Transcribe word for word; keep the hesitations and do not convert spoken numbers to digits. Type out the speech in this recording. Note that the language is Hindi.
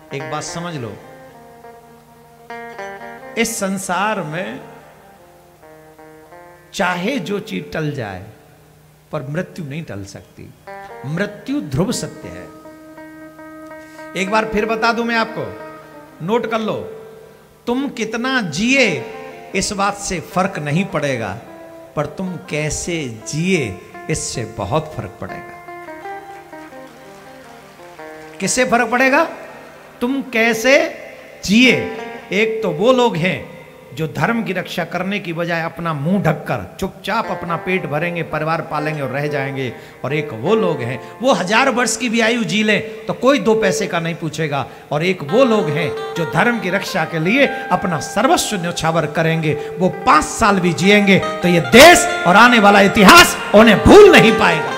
एक बात समझ लो, इस संसार में चाहे जो चीज टल जाए पर मृत्यु नहीं टल सकती। मृत्यु ध्रुव सत्य है। एक बार फिर बता दूं मैं आपको, नोट कर लो, तुम कितना जिए इस बात से फर्क नहीं पड़ेगा, पर तुम कैसे जिए इससे बहुत फर्क पड़ेगा। किससे फर्क पड़ेगा? तुम कैसे जिए। एक तो वो लोग हैं जो धर्म की रक्षा करने की बजाय अपना मुंह ढककर चुपचाप अपना पेट भरेंगे, परिवार पालेंगे और रह जाएंगे। और एक वो लोग हैं, वो हजार वर्ष की भी आयु जी लें तो कोई दो पैसे का नहीं पूछेगा। और एक वो लोग हैं जो धर्म की रक्षा के लिए अपना सर्वस्व न्यौछावर करेंगे। वो पांच साल भी जिएंगे तो ये देश और आने वाला इतिहास उन्हें भूल नहीं पाएगा।